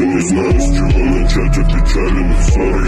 Не знаю, с чего начать, отвечали на ссоры.